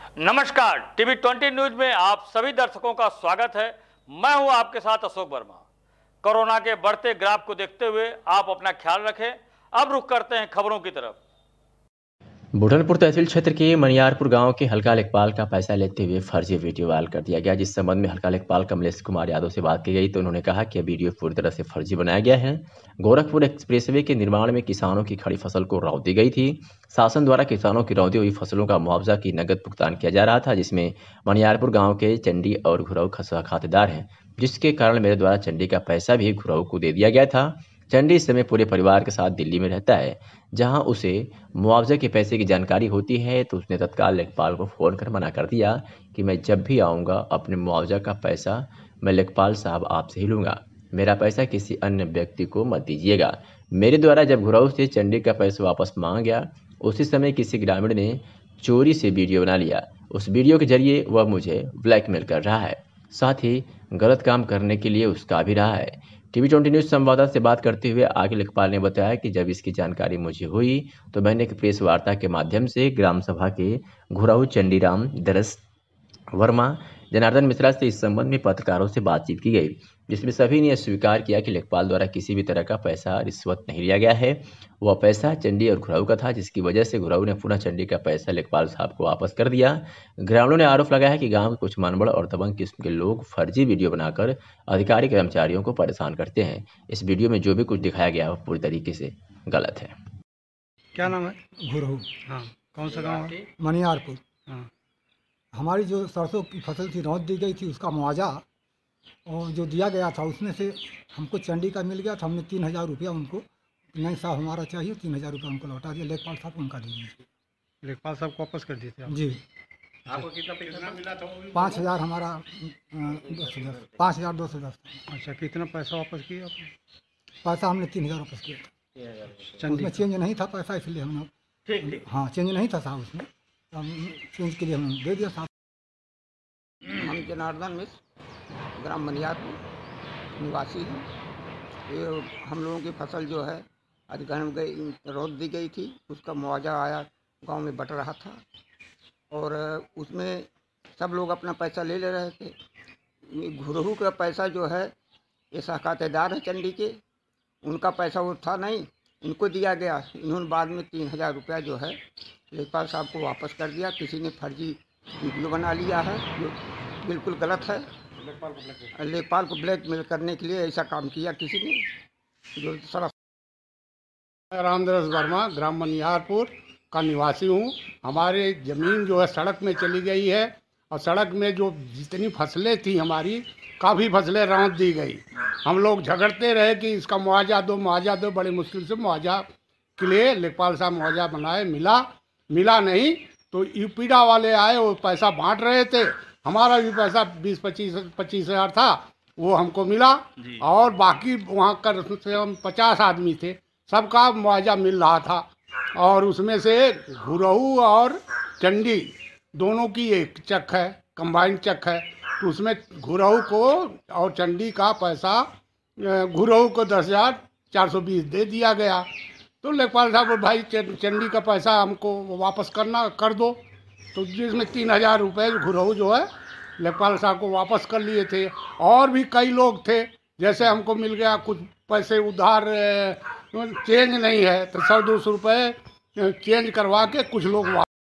नमस्कार, TV 20 news में आप सभी दर्शकों का स्वागत है। मैं हूं आपके साथ अशोक वर्मा। कोरोना के बढ़ते ग्राफ को देखते हुए आप अपना ख्याल रखें। अब रुख करते हैं खबरों की तरफ। बुढ़नपुर तहसील क्षेत्र के मनियारपुर गांव के हल्का लेखपाल का पैसा लेते हुए फर्जी वीडियो वायरल कर दिया गया। जिस संबंध में हल्का लेखपाल कमलेश कुमार यादव से बात की गई तो उन्होंने कहा कि यह वीडियो पूरी तरह से फर्जी बनाया गया है। गोरखपुर एक्सप्रेसवे के निर्माण में किसानों की खड़ी फसल को रौंद दी गई थी। शासन द्वारा किसानों की रौंदी हुई फसलों का मुआवजा की नकद भुगतान किया जा रहा था, जिसमें मनियारपुर गाँव के चंडी और घुरऊ खातेदार हैं, जिसके कारण मेरे द्वारा चंडी का पैसा भी घुरऊ को दे दिया गया था। चंडी इस समय पूरे परिवार के साथ दिल्ली में रहता है, जहां उसे मुआवजे के पैसे की जानकारी होती है तो उसने तत्काल लेखपाल को फ़ोन कर मना कर दिया कि मैं जब भी आऊँगा अपने मुआवजा का पैसा मैं लेखपाल साहब आपसे ही लूँगा, मेरा पैसा किसी अन्य व्यक्ति को मत दीजिएगा। मेरे द्वारा जब घुरऊ से चंडी का पैसा वापस मांगा गया, उसी समय किसी ग्रामीण ने चोरी से वीडियो बना लिया। उस वीडियो के जरिए वह मुझे ब्लैकमेल कर रहा है, साथ ही गलत काम करने के लिए उसका भी रहा है। टीवी 20 न्यूज़ संवाददाता से बात करते हुए आगे लेखपाल ने बताया कि जब इसकी जानकारी मुझे हुई तो मैंने एक प्रेस वार्ता के माध्यम से ग्राम सभा के घुरऊ चंडीराम दरस वर्मा जनार्दन मिश्रा से इस संबंध में पत्रकारों से बातचीत की गई, जिसमें सभी ने स्वीकार किया कि लेखपाल द्वारा किसी भी तरह का पैसा रिश्वत नहीं लिया गया है। वह पैसा चंडी और घुरऊ का था, जिसकी वजह से घुरऊ ने पुनः चंडी का पैसा लेखपाल साहब को वापस कर दिया। ग्रामीणों ने आरोप लगाया है कि गांव के कुछ मनबड़ और दबंग किस्म के लोग फर्जी वीडियो बनाकर अधिकारी कर्मचारियों को परेशान करते हैं। इस वीडियो में जो भी कुछ दिखाया गया वह पूरी तरीके से गलत है। क्या नाम है? घुरहू। हाँ, कौन सा गांव है? मनियारपुर। हाँ, हमारी जो सरसों की फसल थी रौंद दी गई थी, उसका मुआवजा और जो दिया गया था उसमें से हमको चंडी का मिल गया था। हमने 3,000 रुपया उनको, नहीं साहब हमारा चाहिए, 3,000 रुपया उनको लौटा दिया। लेखपाल साहब को उनका दे दीजिए। लेखपाल साहब को वापस कर दिए थे आप? जी। आपको कितना पैसा मिला था? 5,000 हमारा 10,000 5,210 अच्छा, कितना पैसा वापस किया आपने? पैसा हमने 3,000 वापस किया था। चंडी उसमें चेंज नहीं था पैसा, इसलिए हमने, हाँ चेंज नहीं था साहब उसमें, हम चेंज के लिए हमने दे दिया साहब। हम जनार्दन मिश्र ग्राम मनियारपुर निवासी हैं। ये हम लोगों की फसल जो है अधिग्रहण गई रौंद दी गई थी, उसका मुआवजा आया, गांव में बट रहा था और उसमें सब लोग अपना पैसा ले रहे थे। ये घुरहू का पैसा जो है, ये खातेदार है चंडी के, उनका पैसा वो था नहीं, इनको दिया गया। इन्होंने बाद में 3,000 रुपया जो है लेखपाल साहब को वापस कर दिया। किसी ने फर्जी वीडियो बना लिया है जो बिल्कुल गलत है। लेखपाल को ब्लैकमेल करने के लिए ऐसा काम किया किसी ने, जो सर। रामदरस वर्मा ग्राम मनियारपुर का निवासी हूँ। हमारे ज़मीन जो है सड़क में चली गई है और सड़क में जो जितनी फसलें थी हमारी, काफ़ी फसलें रौंद दी गई। हम लोग झगड़ते रहे कि इसका मुआवजा दो, बड़ी मुश्किल से मुआवजा के लिए लेखपाल साहब मुआवजा बनाए, मिला नहीं तो यूपीडा वाले आए, वो पैसा बांट रहे थे। हमारा भी पैसा 20-25 हज़ार था, वो हमको मिला और बाकी वहाँ कर से हम 50 आदमी थे, सबका मुआवजा मिल रहा था। और उसमें से घुरहू और चंडी दोनों की एक चेक है, कंबाइंड चेक है, तो उसमें घुरहू को और चंडी का पैसा, घुरहू को 10,420 दे दिया गया। तो लेखपाल साहब भाई चंडी का पैसा हमको वापस कर दो, तो जिसमें 3,000 रुपये घुरहू जो है लेखपाल साहब को वापस कर लिए थे। और भी कई लोग थे, जैसे हमको मिल गया कुछ पैसे उधार, चेंज नहीं है तो 100-200 रुपये चेंज करवा के कुछ लोग।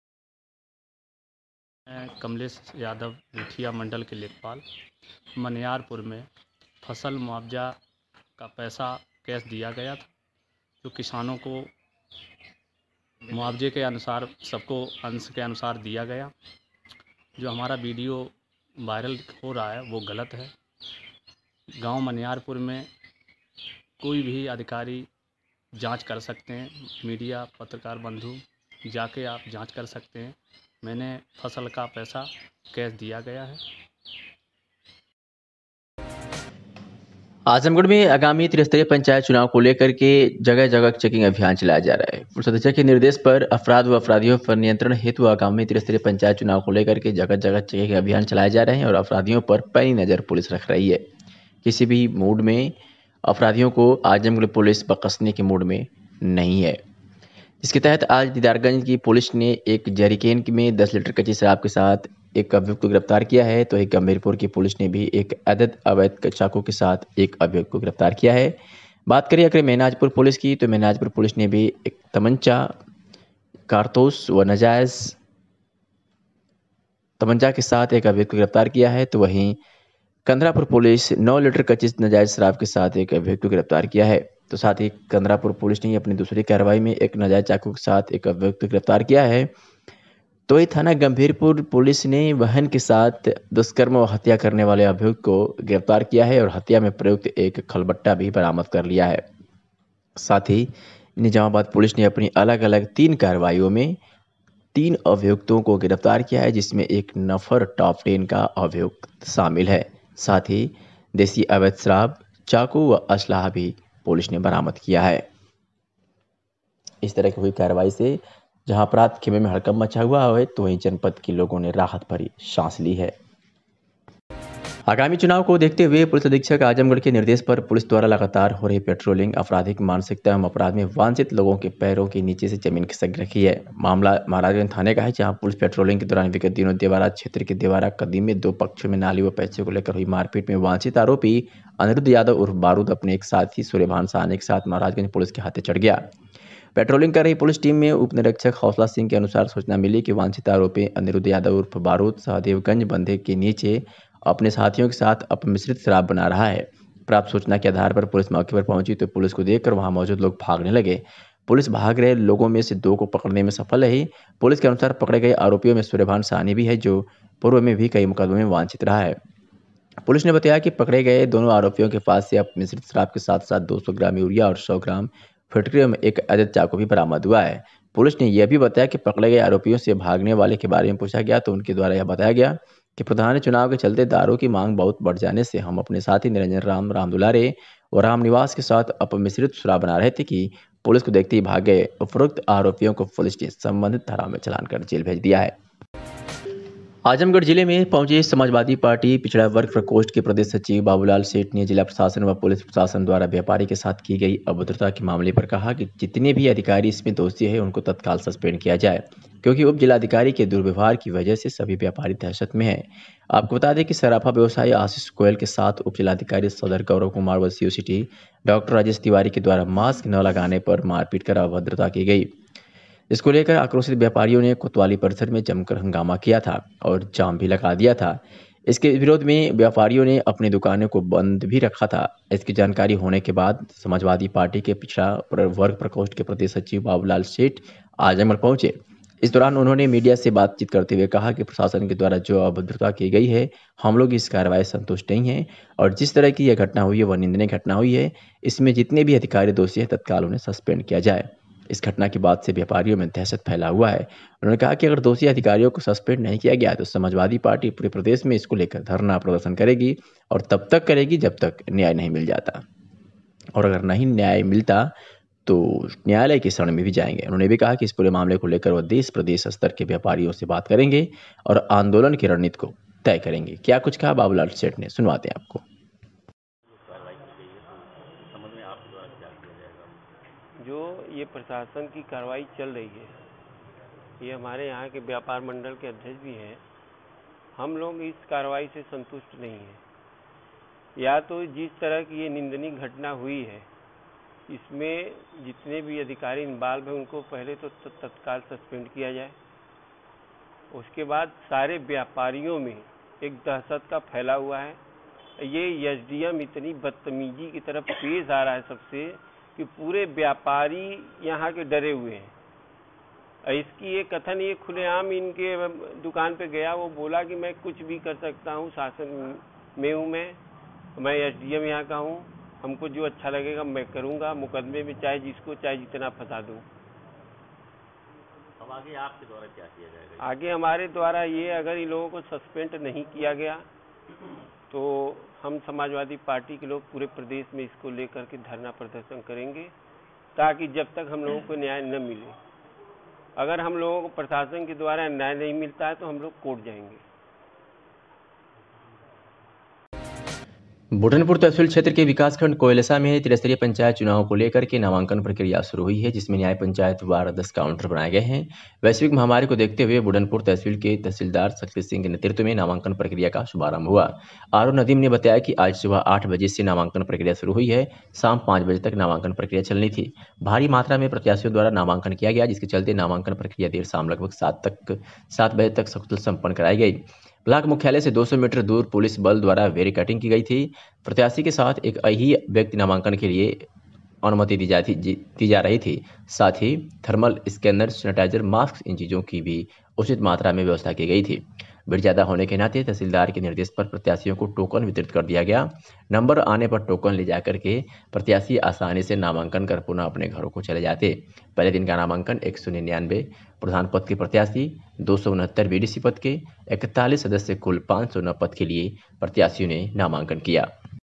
कमलेश यादव मुखिया मंडल के लेखपाल मनियारपुर में फसल मुआवजा का पैसा कैश दिया गया था, जो किसानों को मुआवजे के अनुसार सबको अंश के अनुसार दिया गया। जो हमारा वीडियो वायरल हो रहा है वो गलत है। गांव मनियारपुर में कोई भी अधिकारी जांच कर सकते हैं, मीडिया पत्रकार बंधु जाके आप जांच कर सकते हैं। मैंने फसल का पैसा कैश दिया गया है। आजमगढ़ में आगामी त्रिस्तरीय पंचायत चुनाव को लेकर के जगह जगह चेकिंग अभियान चलाया जा रहा है। पुलिस अधीक्षक के निर्देश पर अपराध व अपराधियों पर नियंत्रण हेतु आगामी त्रिस्तरीय पंचायत चुनाव को लेकर के जगह जगह चेकिंग अभियान चलाए जा रहे हैं और अपराधियों पर पैनी नज़र पुलिस रख रही है। किसी भी मूड में अपराधियों को आजमगढ़ पुलिस बकसने के मूड में नहीं है। इसके तहत आज दीदारगंज की पुलिस ने एक जैरिकेन में 10 लीटर कच्ची शराब के साथ एक अभियुक्त को गिरफ्तार किया है। तो एक गंभीरपुर की पुलिस ने भी एक अवैध चाकू के साथ एक अभियुक्त को गिरफ्तार किया है। बात करिए अगर मेहनाजपुर पुलिस की, तो मेहनाजपुर पुलिस ने भी एक तमंचा, कारतूस व नाजायज तमंचा के साथ एक अभियुक्त को गिरफ्तार किया है। तो वहीं कंदरापुर पुलिस 9 लीटर कच्ची नाजायज शराब के साथ एक अभियुक्त को गिरफ्तार किया है। तो साथ ही कंदरापुर पुलिस ने अपनी दूसरी कार्रवाई में एक नाजायज चाकू के साथ एक अभियुक्त को गिरफ्तार किया है। तो ही थाना गंभीरपुर पुलिस ने वाहन के साथ दुष्कर्म व हत्या करने वाले अभियुक्त को गिरफ्तार किया है और हत्या में प्रयुक्त एक खलबट्टा भी बरामद कर लिया है। साथ ही निजामाबाद पुलिस ने अपनी अलग अलग 3 कार्रवाइयों में 3 अभियुक्तों को गिरफ्तार किया है, जिसमें एक नफर टॉप 10 का अभियुक्त शामिल है। साथ ही देसी अवैध शराब, चाकू व असलाह भी पुलिस ने बरामद किया है। इस तरह की हुई कार्रवाई से जहां अपराध खेमे में हड़कंप मचा हुआ है, तो वहीं जनपद के लोगों ने राहत भरी सांस ली है। आगामी चुनाव को देखते हुए पुलिस अधीक्षक आजमगढ़ के निर्देश पर पुलिस द्वारा लगातार हो रही पेट्रोलिंग आपराधिक मानसिकता एवं अपराध में वांछित लोगों के पैरों के नीचे से जमीन खिसक रखी है। मामला महाराजगंज थाने का है, जहां पुलिस पेट्रोलिंग के दौरान विगत दिनों देवारा क्षेत्र के देवारा कदीम में 2 पक्षों में नाली व पैसे को लेकर हुई मारपीट में वांछित आरोपी अनिरुद्ध यादव उर्फ बारूद अपने एक साथी सूर्यभान साहनी के साथ महाराजगंज पुलिस के हाथे चढ़ गया। पेट्रोलिंग कर रही पुलिस टीम में उप निरीक्षक हौसला सिंह के अनुसार सूचना मिली कि वांछित आरोपी अनिरुद्ध यादव उर्फ बारूद सहदेवगंज बंधे के नीचे अपने साथियों के साथ अपमिश्रित शराब बना रहा है। प्राप्त सूचना के आधार पर पुलिस मौके पर पहुंची तो पुलिस को देखकर वहां मौजूद लोग भागने लगे। पुलिस भाग रहे लोगों में से 2 को पकड़ने में सफल रही। पुलिस के अनुसार पकड़े गए आरोपियों में सूर्यभान साहनी भी है, जो पूर्व में भी कई मुकदमों में वांछित रहा है। पुलिस ने बताया कि पकड़े गए दोनों आरोपियों के पास से अपमिश्रित शराब के साथ साथ 200 ग्राम यूरिया और 100 ग्राम फिटकरी में एक अवैध चाकू भी बरामद हुआ है। पुलिस ने यह भी बताया कि पकड़े गए आरोपियों से भागने वाले के बारे में पूछा गया तो उनके द्वारा यह बताया गया कि प्रधान चुनाव के चलते दारू की मांग बहुत बढ़ जाने से हम अपने साथी निरंजन राम, राम दुलारे और राम निवास के साथ अपमिश्रित शराब बना रहे थे कि पुलिस को देखते ही भाग गए। उपरोक्त आरोपियों को पुलिस ने संबंधित धारा में चालान कर जेल भेज दिया है। आजमगढ़ जिले में पहुंचे समाजवादी पार्टी पिछड़ा वर्ग प्रकोष्ठ के प्रदेश सचिव बाबूलाल सेठ ने जिला प्रशासन व पुलिस प्रशासन द्वारा व्यापारी के साथ की गई अभद्रता के मामले पर कहा कि जितने भी अधिकारी इसमें दोषी हैं उनको तत्काल सस्पेंड किया जाए, क्योंकि उप जिलाधिकारी के दुर्व्यवहार की वजह से सभी व्यापारी दहशत में हैं। आपको बता दें कि सराफा व्यवसायी आशीष गोयल के साथ उप जिलाधिकारी सदर गौरव कुमार व CO city doctor Rajesh Tiwari के द्वारा मास्क न लगाने पर मारपीट कर अभद्रता की गई। इसको लेकर आक्रोशित व्यापारियों ने कोतवाली परिसर में जमकर हंगामा किया था और जाम भी लगा दिया था। इसके विरोध में व्यापारियों ने अपनी दुकानों को बंद भी रखा था। इसकी जानकारी होने के बाद समाजवादी पार्टी के पिछड़ा वर्ग प्रकोष्ठ के प्रदेश सचिव बाबूलाल सेठ आजमगढ़ पहुंचे। इस दौरान उन्होंने मीडिया से बातचीत करते हुए कहा कि प्रशासन के द्वारा जो अभद्रता की गई है, हम लोग इस कार्रवाई से संतुष्ट नहीं हैं और जिस तरह की यह घटना हुई है वह निंदनीय घटना हुई है। इसमें जितने भी अधिकारी दोषी हैं तत्काल उन्हें सस्पेंड किया जाए। इस घटना के बाद से व्यापारियों में दहशत फैला हुआ है। उन्होंने कहा कि अगर दोषी अधिकारियों को सस्पेंड नहीं किया गया तो समाजवादी पार्टी पूरे प्रदेश में इसको लेकर धरना प्रदर्शन करेगी और तब तक करेगी जब तक न्याय नहीं मिल जाता, और अगर नहीं न्याय मिलता तो न्यायालय की शरण में भी जाएंगे। उन्होंने भी कहा कि इस पूरे मामले को लेकर वह देश प्रदेश स्तर के व्यापारियों से बात करेंगे और आंदोलन की रणनीति को तय करेंगे। क्या कुछ कहा बाबूलाल सेठ ने, सुनवाते हैं आपको। जो ये प्रशासन की कार्रवाई चल रही है, ये हमारे यहाँ के व्यापार मंडल के अध्यक्ष भी हैं, हम लोग इस कार्रवाई से संतुष्ट नहीं हैं। या तो जिस तरह की ये निंदनीय घटना हुई है, इसमें जितने भी अधिकारी इन्वॉल्व हैं उनको पहले तो तत्काल सस्पेंड किया जाए। उसके बाद सारे व्यापारियों में एक दहशत का फैला हुआ है। ये एसडीएम इतनी बदतमीजी की तरफ पेश आ रहा है सबसे कि पूरे व्यापारी यहाँ के डरे हुए हैं। इसकी ये कथन ये खुलेआम इनके दुकान पे गया, वो बोला कि मैं कुछ भी कर सकता हूँ, शासन में हूँ, मैं एसडीएम यहाँ का हूँ, हमको जो अच्छा लगेगा मैं करूँगा, मुकदमे में चाहे जिसको चाहे जितना फंसा दूँ। अब आगे आपके द्वारा क्या किया जाएगा? आगे हमारे द्वारा ये, अगर इन लोगों को सस्पेंड नहीं किया गया तो हम समाजवादी पार्टी के लोग पूरे प्रदेश में इसको लेकर के धरना प्रदर्शन करेंगे, ताकि जब तक हम लोगों को न्याय न मिले, अगर हम लोगों को प्रशासन के द्वारा न्याय नहीं मिलता है तो हम लोग कोर्ट जाएंगे। बुढ़नपुर तहसील क्षेत्र के विकासखंड कोयलसा में त्रिस्तरीय पंचायत चुनाव को लेकर के नामांकन प्रक्रिया शुरू हुई है, जिसमें न्याय पंचायत वार 10 काउंटर बनाए गए हैं। वैश्विक महामारी को देखते हुए बुढ़नपुर तहसील के तहसीलदार शक्ति सिंह के नेतृत्व में नामांकन प्रक्रिया का शुभारंभ हुआ। आर नदीम ने बताया कि आज सुबह 8 बजे से नामांकन प्रक्रिया शुरू हुई है। शाम 5 बजे तक नामांकन प्रक्रिया चलनी थी। भारी मात्रा में प्रत्याशियों द्वारा नामांकन किया गया, जिसके चलते नामांकन प्रक्रिया देर शाम लगभग 7 बजे तक सकुशल संपन्न कराई गई। ब्लॉक मुख्यालय से 200 मीटर दूर पुलिस बल द्वारा बैरिकेडिंग की गई थी। प्रत्याशी के साथ एक ही व्यक्ति नामांकन के लिए अनुमति दी जा रही थी। साथ ही थर्मल स्कैनर, सैनिटाइजर, मास्क, इन चीज़ों की भी उचित मात्रा में व्यवस्था की गई थी। भीड़ ज़्यादा होने के नाते तहसीलदार के निर्देश पर प्रत्याशियों को टोकन वितरित कर दिया गया। नंबर आने पर टोकन ले जाकर के प्रत्याशी आसानी से नामांकन कर पुनः अपने घरों को चले जाते। पहले दिन का नामांकन 199 प्रधान पद के प्रत्याशी, 269 बीडीसी पद के, 41 सदस्य कुल 509 पद के लिए प्रत्याशियों ने नामांकन किया।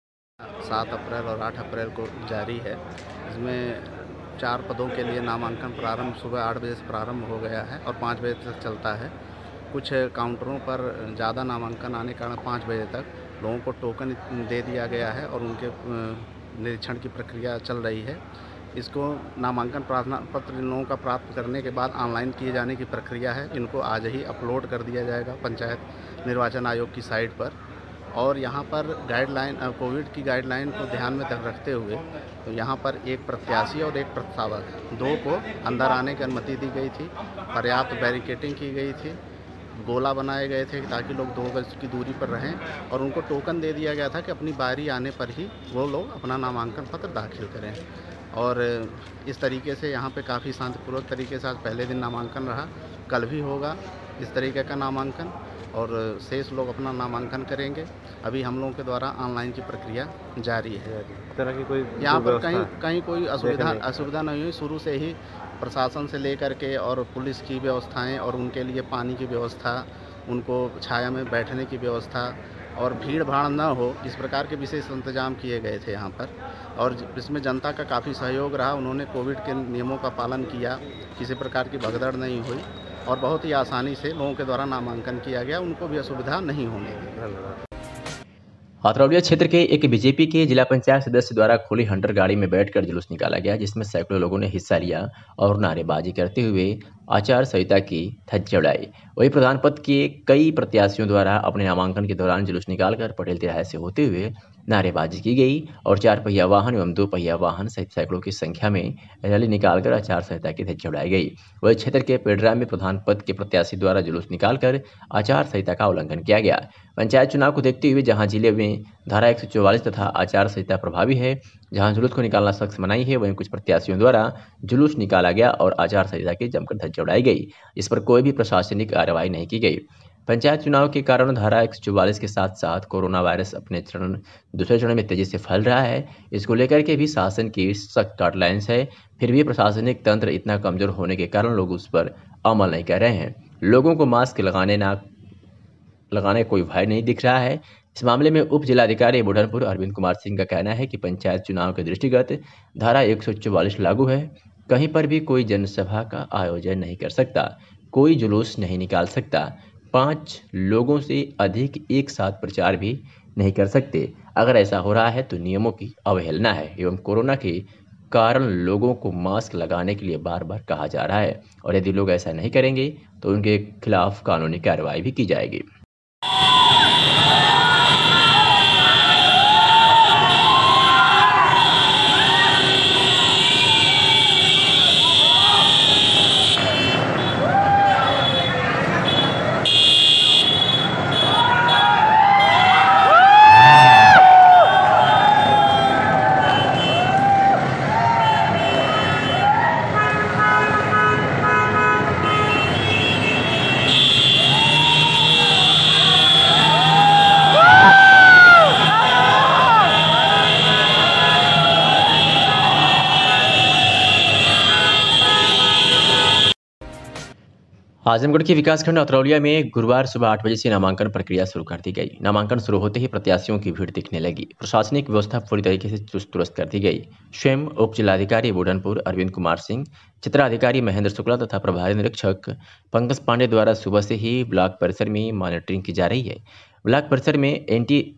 7 अप्रैल और 8 अप्रैल को जारी है। इसमें 4 पदों के लिए नामांकन प्रारंभ सुबह 8 बजे से प्रारंभ हो गया है और 5 बजे तक चलता है। कुछ काउंटरों पर ज़्यादा नामांकन आने के कारण 5 बजे तक लोगों को टोकन दे दिया गया है और उनके निरीक्षण की प्रक्रिया चल रही है। इसको नामांकन प्रार्थना पत्र इन लोगों का प्राप्त करने के बाद ऑनलाइन किए जाने की प्रक्रिया है। इनको आज ही अपलोड कर दिया जाएगा पंचायत निर्वाचन आयोग की साइट पर। और यहाँ पर गाइडलाइन, कोविड की गाइडलाइन को ध्यान में रखते हुए तो यहाँ पर एक प्रत्याशी और एक प्रस्तावक 2 को अंदर आने की अनुमति दी गई थी। पर्याप्त बैरिकेडिंग की गई थी, गोला बनाए गए थे ताकि लोग 2 गज की दूरी पर रहें और उनको टोकन दे दिया गया था कि अपनी बारी आने पर ही वो लोग अपना नामांकन पत्र दाखिल करें। और इस तरीके से यहाँ पे काफ़ी शांतिपूर्वक तरीके से आज पहले दिन नामांकन रहा। कल भी होगा इस तरीके का नामांकन और शेष लोग अपना नामांकन करेंगे। अभी हम लोगों के द्वारा ऑनलाइन की प्रक्रिया जारी है। तरह की कोई यहाँ पर कहीं कोई असुविधा नहीं हुई। शुरू से ही प्रशासन से लेकर के और पुलिस की व्यवस्थाएं और उनके लिए पानी की व्यवस्था, उनको छाया में बैठने की व्यवस्था और भीड़ भाड़ न हो, इस प्रकार के विशेष इंतजाम किए गए थे यहाँ पर। और इसमें जनता का काफ़ी सहयोग रहा। उन्होंने कोविड के नियमों का पालन किया, किसी प्रकार की भगदड़ नहीं हुई और बहुत ही आसानी से लोगों के द्वारा नामांकन किया गया। उनको भी असुविधा नहीं होने दी। हाथरौलिया क्षेत्र के एक बीजेपी के जिला पंचायत सदस्य द्वारा खुली हंटर गाड़ी में बैठकर जुलूस निकाला गया, जिसमें सैकड़ों लोगों ने हिस्सा लिया और नारेबाजी करते हुए आचार संहिता की धज्जी उड़ाई। वही प्रधान पद के कई प्रत्याशियों द्वारा अपने नामांकन के दौरान जुलूस निकालकर पटेल तिराहे से होते हुए नारेबाजी की गई और 4 पहिया वाहन एवं 2 पहिया वाहन सहित सैकड़ों की संख्या में रैली निकालकर आचार संहिता की धज्जी उड़ाई गई। वही क्षेत्र के पेडरा में प्रधान पद के प्रत्याशी द्वारा जुलूस निकालकर आचार संहिता का उल्लंघन किया गया। पंचायत चुनाव को देखते हुए जहां जिले में धारा 144 तथा आचार संहिता प्रभावी है, जहां जुलूस को निकालना सख्त मनाही है, वहीं कुछ प्रत्याशियों द्वारा जुलूस निकाला गया और आचार संहिता की जमकर धज्जी उड़ाई गई। इस पर कोई भी प्रशासनिक कार्रवाई नहीं की गई। पंचायत चुनाव के कारण धारा 144 के साथ साथ कोरोना वायरस अपने दूसरे चरण में तेजी से फैल रहा है। इसको लेकर के भी शासन की सख्त गाइडलाइंस है, फिर भी प्रशासनिक तंत्र इतना कमजोर होने के कारण लोग उस पर अमल नहीं कर रहे हैं। लोगों को मास्क लगाने कोई भय नहीं दिख रहा है। इस मामले में उप जिलाधिकारी बुढ़नपुर अरविंद कुमार सिंह का कहना है कि पंचायत चुनाव के दृष्टिगत धारा 144 लागू है। कहीं पर भी कोई जनसभा का आयोजन नहीं कर सकता, कोई जुलूस नहीं निकाल सकता, 5 लोगों से अधिक एक साथ प्रचार भी नहीं कर सकते। अगर ऐसा हो रहा है तो नियमों की अवहेलना है एवं कोरोना के कारण लोगों को मास्क लगाने के लिए बार बार कहा जा रहा है और यदि लोग ऐसा नहीं करेंगे तो उनके खिलाफ कानूनी कार्रवाई भी की जाएगी। आजमगढ़ के विकासखंड अतरौलिया में गुरुवार सुबह 8 बजे से नामांकन प्रक्रिया शुरू कर दी गई। नामांकन शुरू होते ही प्रत्याशियों की भीड़ दिखने लगी। प्रशासनिक व्यवस्था पूरी तरीके से चुस्त दुरुस्त कर दी गई। स्वयं उप जिलाधिकारी बुढ़नपुर अरविंद कुमार सिंह, चित्राधिकारी महेंद्र शुक्ला तथा प्रभारी निरीक्षक पंकज पांडे द्वारा सुबह से ही ब्लॉक परिसर में मॉनिटरिंग की जा रही है। ब्लॉक परिसर में एंटी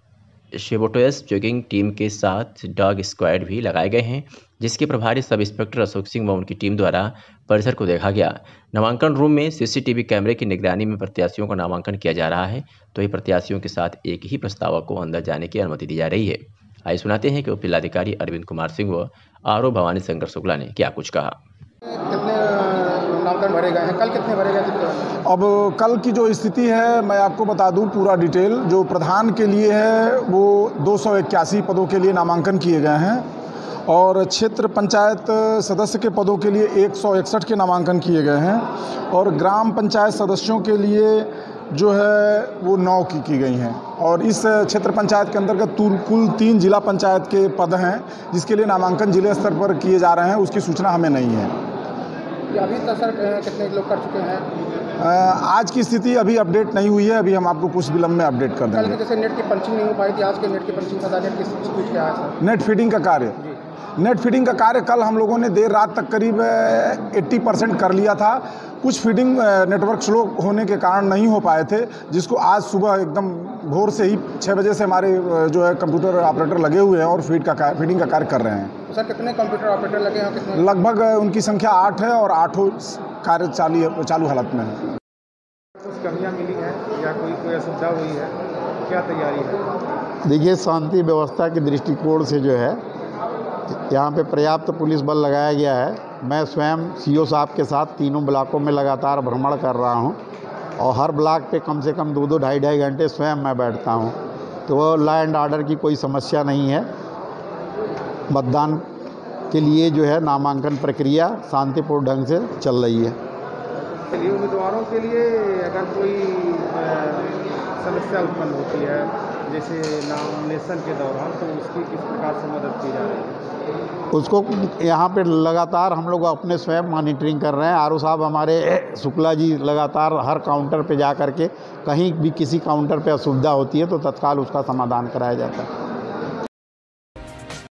शेबोटोस जॉगिंग टीम के साथ डॉग स्क्वाड भी लगाए गए हैं, जिसके प्रभारी सब इंस्पेक्टर अशोक सिंह व उनकी टीम द्वारा परिसर को देखा गया। नामांकन रूम में सीसीटीवी कैमरे की निगरानी में प्रत्याशियों का नामांकन किया जा रहा है, तो ये प्रत्याशियों के साथ एक ही प्रस्तावक को अंदर जाने की अनुमति दी जा रही है। आइए सुनाते हैं कि उप जिलाधिकारी अरविंद कुमार सिंह व आरओ भवानी शंकर शुक्ला ने क्या कुछ कहा। कितने नामांकन भरे गए हैं, कल कितने भरे गए थे? अब कल की जो स्थिति है मैं आपको बता दूं पूरा डिटेल। जो प्रधान के लिए है वो 281 पदों के लिए नामांकन किए गए हैं और क्षेत्र पंचायत सदस्य के पदों के लिए 161 के नामांकन किए गए हैं और ग्राम पंचायत सदस्यों के लिए जो है वो 9 की गई हैं। और इस क्षेत्र पंचायत के अंतर्गत कुल 3 जिला पंचायत के पद हैं जिसके लिए नामांकन जिले स्तर पर किए जा रहे हैं, उसकी सूचना हमें नहीं है। अभी तक सर कितने लोग कर चुके हैं? आज की स्थिति अभी अपडेट नहीं हुई है, अभी हम आपको कुछ विलम्ब में अपडेट कर देंगे। कल जैसे नेट की पंचिंग नहीं हो पाई थी, आज के नेट की पंचिंग का नेट की स्पीड क्या है सर? नेट फीडिंग का कार्य नेट फीडिंग का कार्य कल हम लोगों ने देर रात तक करीब 80% कर लिया था। कुछ फीडिंग नेटवर्क स्लो होने के कारण नहीं हो पाए थे, जिसको आज सुबह एकदम भोर से ही 6 बजे से हमारे जो है कंप्यूटर ऑपरेटर लगे हुए हैं और फीडिंग का कार्य कर रहे हैं। तो सर कितने कंप्यूटर ऑपरेटर लगे हैं? कितने? लगभग उनकी संख्या 8 है और 8 कार्य चालू हालत में है। कुछ कमियाँ मिली हैं या कोई असुविधा हुई है, क्या तैयारी है? देखिए, शांति व्यवस्था के दृष्टिकोण से जो है यहाँ पे पर्याप्त पुलिस बल लगाया गया है। मैं स्वयं सीओ साहब के साथ तीनों ब्लॉकों में लगातार भ्रमण कर रहा हूँ और हर ब्लॉक पे कम से कम 2-2 ढाई घंटे स्वयं मैं बैठता हूँ, तो लॉ एंड ऑर्डर की कोई समस्या नहीं है। मतदान के लिए जो है नामांकन प्रक्रिया शांतिपूर्ण ढंग से चल रही है। उम्मीदवारों के लिए अगर कोई समस्या उत्पन्न होती है जैसे नॉमिनेशन के दौरान, तो उसकी किस प्रकार से मदद की जा रही है? उसको यहाँ पे लगातार हम लोग अपने स्वयं मॉनिटरिंग कर रहे हैं। आरओ साहब हमारे शुक्ला जी लगातार हर काउंटर पे जा कर के कहीं भी किसी काउंटर पे असुविधा होती है तो तत्काल उसका समाधान कराया जाता है।